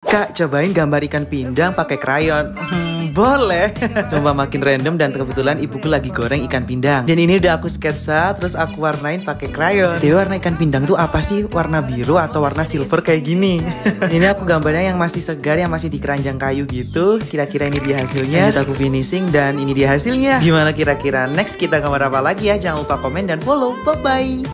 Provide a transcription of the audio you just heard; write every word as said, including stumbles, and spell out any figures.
Kak, cobain gambar ikan pindang pakai krayon. Hmm, boleh. Coba makin random dan kebetulan ibuku lagi goreng ikan pindang. Dan ini udah aku sketsa, terus aku warnain pakai krayon. Jadi warna ikan pindang tuh apa sih? Warna biru atau warna silver kayak gini? Ini aku gambarnya yang masih segar, yang masih di keranjang kayu gitu. Kira-kira ini dia hasilnya. Lanjut aku finishing dan ini dia hasilnya. Gimana kira-kira? Next kita gambar apa lagi ya? Jangan lupa komen dan follow. Bye-bye.